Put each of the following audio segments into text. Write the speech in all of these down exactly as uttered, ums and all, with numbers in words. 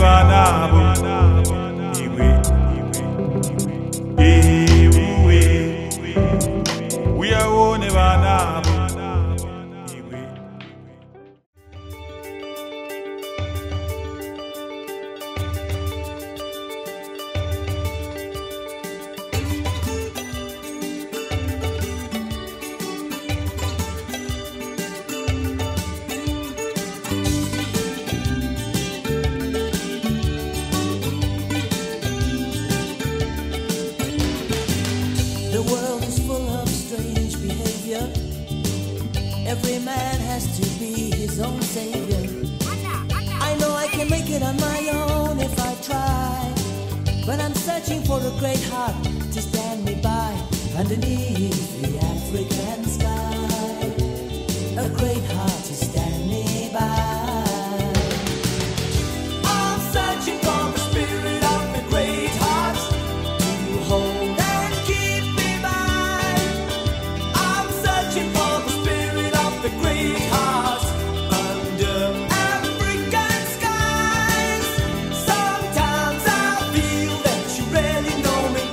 banabo iwe iwe uyawone banabo iwe. Every man has to be his own savior. I know I can make it on my own if I try, but I'm searching for a great heart to stand me by underneath the African sky. A great heart to stand me by. I'm searching for the spirit of the great heart to hold and keep me by. I'm searching for the great heart under African skies. Sometimes I feel that you really know me.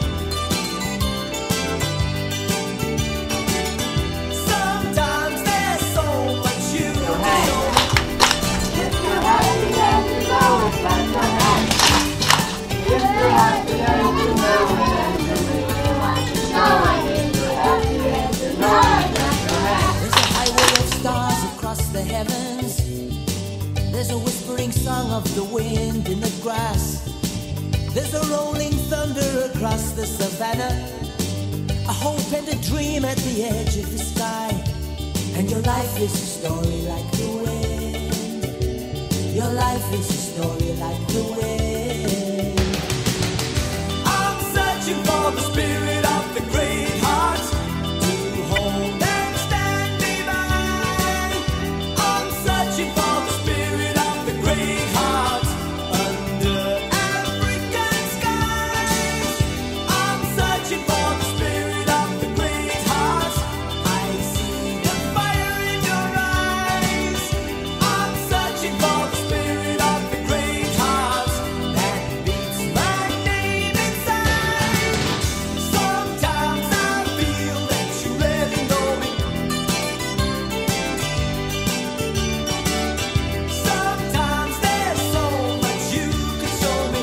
Sometimes there's so much you don't know me. If you're happy and you know it, clap your hands. If you're happy and you know it, and you really want to show it. If you're happy and you know it, clap your hands. Stars across the heavens. There's a whispering song of the wind in the grass. There's a rolling thunder across the savannah. A hope and a dream at the edge of the sky. And your life is a story like the wind. Your life is a story like the wind. I'm searching for the spirit of the great heart to hold and stand me by. I'm searching for the spirit of the great heart under African skies. I'm searching for the spirit of the great heart. I see the fire in your eyes. I'm searching for the spirit of the great heart that beats my name inside. Sometimes I feel that you really know me. Sometimes there's so much you can show me.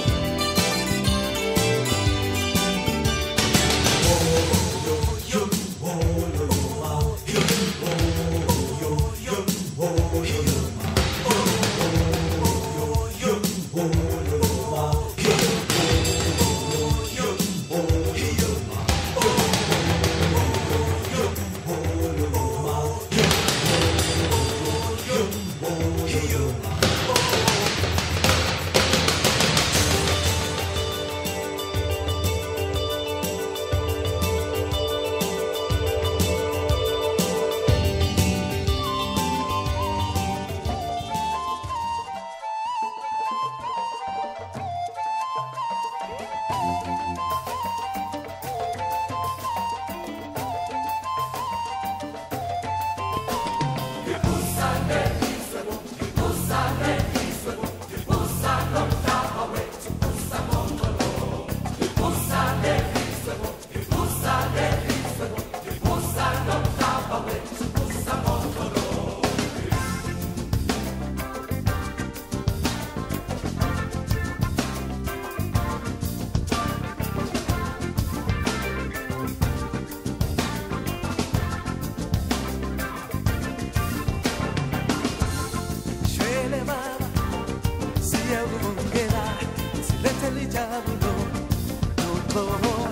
Si algo queda, si le diablo, no, no.